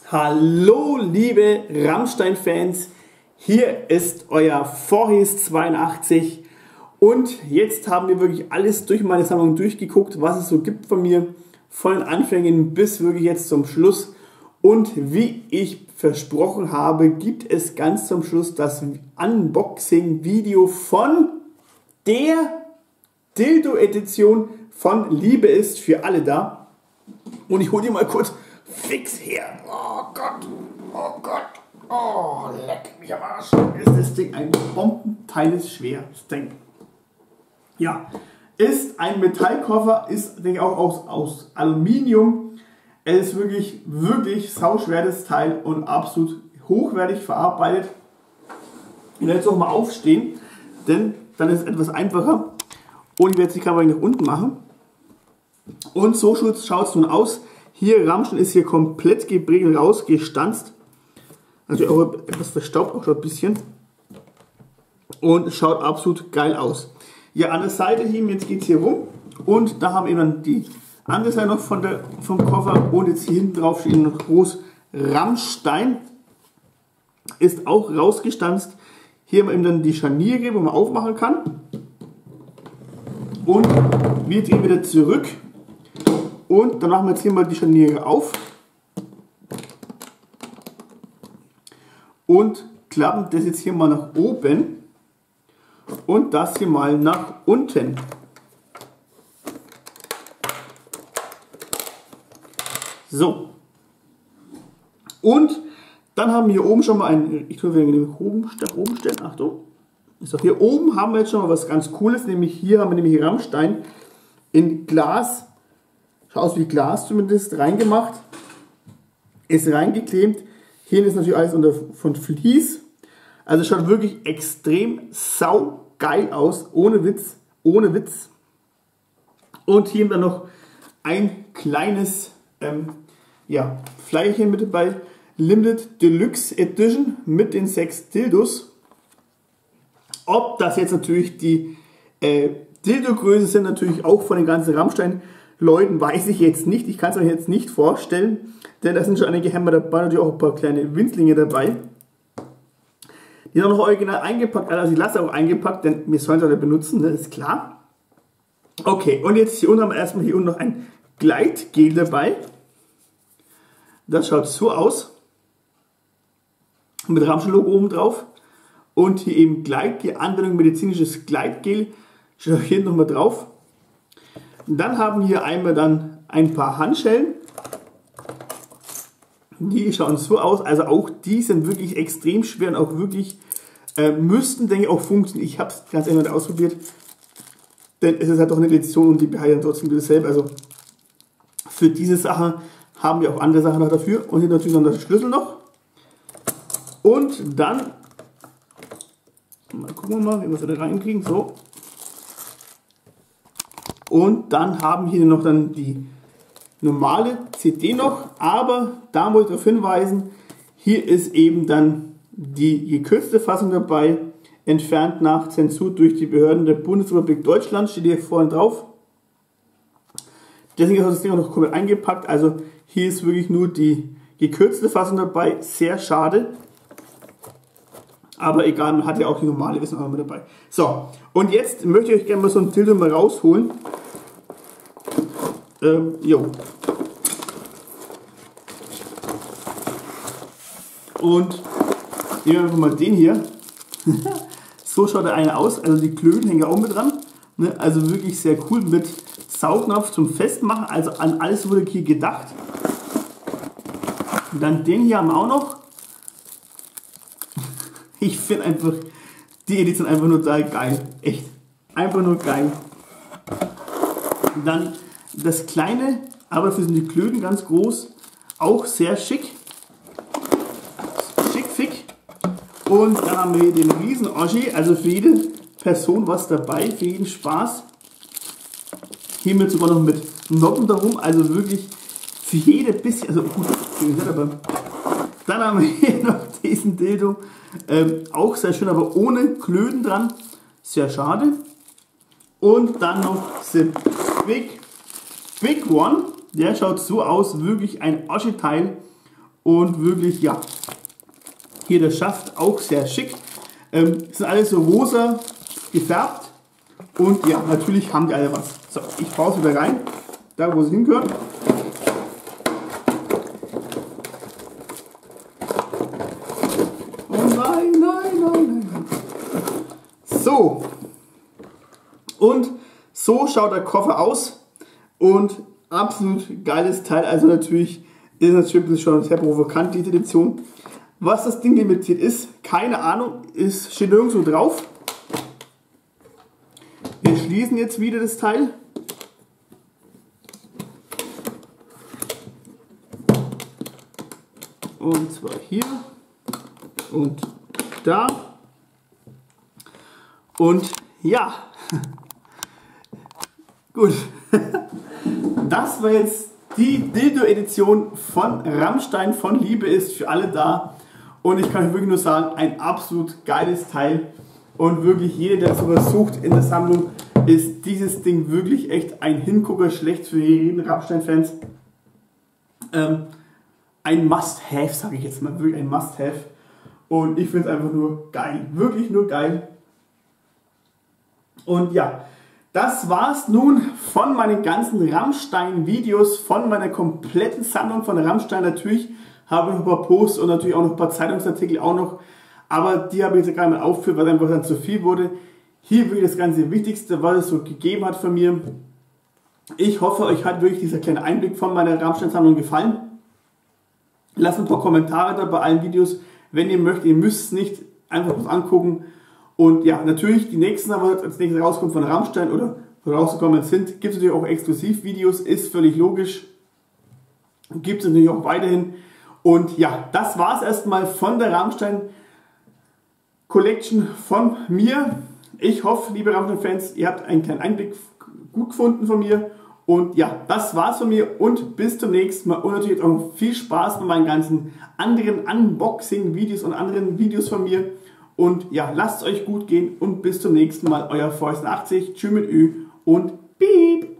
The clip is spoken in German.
Hallo liebe Rammstein-Fans, hier ist euer Vorhes82 und jetzt haben wir wirklich alles durch meine Sammlung durchgeguckt, was es so gibt von mir, von den Anfängen bis wirklich jetzt zum Schluss. Und wie ich versprochen habe, gibt es ganz zum Schluss das Unboxing-Video von der Dildo-Edition von Liebe ist für alle da. Und ich hole die mal kurz fix her. Oh Gott, oh Gott, oh leck mich am Arsch. Ist das Ding ein bombenteiles schweres Ding. Ja, ist ein Metallkoffer, ist denke ich auch aus Aluminium. Es ist wirklich sauschweres Teil und absolut hochwertig verarbeitet. Ich werde jetzt auch mal aufstehen, denn dann ist es etwas einfacher. Und ich werde die Kamera nach unten machen. Und so schaut es nun aus. Hier, Rammstein ist hier komplett geprägt rausgestanzt. Also auch etwas verstaubt, auch schon ein bisschen. Und schaut absolut geil aus. Ja, an der Seite hier, jetzt geht es hier rum. Und da haben wir dann die andere Seite noch vom Koffer. Und jetzt hier hinten drauf steht noch groß Rammstein. Ist auch rausgestanzt. Hier haben wir eben dann die Scharniere, wo man aufmachen kann. Und wir drehen wieder zurück. Und dann machen wir jetzt hier mal die Scharniere auf und klappen das jetzt hier mal nach oben und das hier mal nach unten. So. Und dann haben wir hier oben schon mal ein, ich tue den oben stellen, Achtung. So, hier oben haben wir jetzt schon mal was ganz Cooles, nämlich hier haben wir nämlich Rammstein in Glas. Schaut aus wie Glas zumindest, reingemacht, ist reingeklebt. Hier ist natürlich alles von Vlies. Also schaut wirklich extrem saugeil aus, ohne Witz, ohne Witz. Und hier dann noch ein kleines Fleierchen mit dabei, Limited Deluxe Edition mit den 6 Dildos. Ob das jetzt natürlich die Dildo-Größe sind, natürlich auch von den ganzen Rammstein-Leuten, weiß ich jetzt nicht. Ich kann es euch jetzt nicht vorstellen, denn da sind schon einige Hämmer dabei, natürlich auch ein paar kleine Winzlinge dabei. Die sind auch noch original eingepackt, also ich lasse auch eingepackt, denn wir sollen es auch nicht benutzen, das ist klar. Okay, und jetzt hier unten haben wir erstmal hier unten noch ein Gleitgel dabei. Das schaut so aus. Mit Rammstein-Logo oben drauf. Und hier eben Gleitgel, Anwendung medizinisches Gleitgel. Steht auch hier nochmal drauf. Dann haben wir hier einmal dann ein paar Handschellen. Die schauen so aus. Also auch die sind wirklich extrem schwer und auch wirklich müssten, denke ich, auch funktionieren. Ich habe es ganz ehrlich ausprobiert. Denn es ist halt doch eine Edition und die behalten trotzdem dasselbe. Also für diese Sache haben wir auch andere Sachen noch dafür. Und hier natürlich noch der Schlüssel noch. Und dann, mal gucken wir mal, wie wir es da reinkriegen. So. Und dann haben wir hier noch dann die normale CD noch, aber da wollte ich darauf hinweisen, hier ist eben dann die gekürzte Fassung dabei, entfernt nach Zensur durch die Behörden der Bundesrepublik Deutschland, steht hier vorne drauf. Deswegen ist das Ding auch noch komplett eingepackt, also hier ist wirklich nur die gekürzte Fassung dabei, sehr schade. Aber egal, man hat ja auch die normale Wissen auch mit dabei. So, und jetzt möchte ich euch gerne mal so ein Dildo mal rausholen. Und nehmen wir einfach mal den hier. So schaut der eine aus. Also die Klöten hängen auch mit dran. Ne? Also wirklich sehr cool mit Saugnapf zum Festmachen. Also an alles wurde hier gedacht. Und dann den hier haben wir auch noch. Ich finde einfach die Edition einfach nur total geil. Echt. Einfach nur geil. Und dann das kleine, aber dafür sind die Klöten ganz groß. Auch sehr schick. Schick. Und dann haben wir hier den riesen Oschi. Also für jede Person was dabei. Für jeden Spaß. Hier mit sogar noch mit Noppen darum. Also wirklich für jede bisschen. Also gut, aber dann haben wir hier noch diesen Dildo. Auch sehr schön, aber ohne Klöten dran. Sehr schade. Und dann noch The Big One. Der schaut so aus, wirklich ein Oschi-Teil. und wirklich, ja, hier der Schaft auch sehr schick. Sind alles so rosa gefärbt und ja, natürlich haben die alle was. So, ich baue sie wieder rein, da wo sie hingehören. Oh nein, nein, nein, nein. So, und so schaut der Koffer aus und absolut geiles Teil. Also natürlich ist natürlich schon sehr provokant, diese Edition. Was das Ding limitiert ist, keine Ahnung, steht nirgendwo drauf. Wir schließen jetzt wieder das Teil. Und zwar hier und da. Und ja, gut. Das war jetzt die Dildo-Edition von Rammstein von Liebe ist für alle da. Und ich kann euch wirklich nur sagen, ein absolut geiles Teil. Und wirklich jeder, der sowas sucht in der Sammlung, ist dieses Ding wirklich echt ein Hingucker, schlecht für jeden Rammstein-Fans. Ein Must-Have, sage ich jetzt mal, wirklich ein Must-Have. Und ich finde es einfach nur geil, wirklich nur geil. Und ja, das war's nun von meinen ganzen Rammstein-Videos, von meiner kompletten Sammlung von Rammstein. Natürlich habe ich noch ein paar Posts und natürlich auch noch ein paar Zeitungsartikel auch noch. Aber die habe ich jetzt gar nicht mehr aufgeführt, weil einfach dann zu viel wurde. Hier wirklich das ganze Wichtigste, was es so gegeben hat von mir. Ich hoffe, euch hat wirklich dieser kleine Einblick von meiner Rammstein-Sammlung gefallen. Lasst ein paar Kommentare da bei allen Videos, wenn ihr möchtet. Ihr müsst es nicht einfach was angucken. Und ja, natürlich die nächsten, aber als nächstes rauskommt von Rammstein oder rausgekommen sind, gibt es natürlich auch Exklusivvideos, ist völlig logisch. Gibt es natürlich auch weiterhin. Und ja, das war es erstmal von der Rammstein Collection von mir. Ich hoffe, liebe Rammstein-Fans, ihr habt einen kleinen Einblick gut gefunden von mir. Und ja, das war's von mir und bis zum nächsten Mal. Und natürlich auch noch viel Spaß mit meinen ganzen anderen Unboxing-Videos und anderen Videos von mir. Und ja, lasst es euch gut gehen und bis zum nächsten Mal. Euer Forrest80. Tschüss mit Ü und Piep.